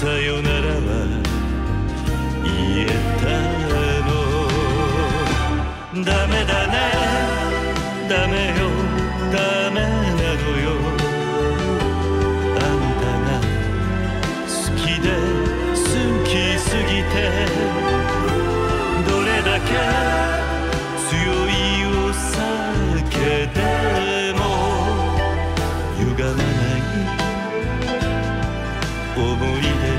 さよならは言えたの。ダメだね、ダメよ、ダメなのよ。あんたが好きで好きすぎて、どれだけ強いお酒でも歪まない思い出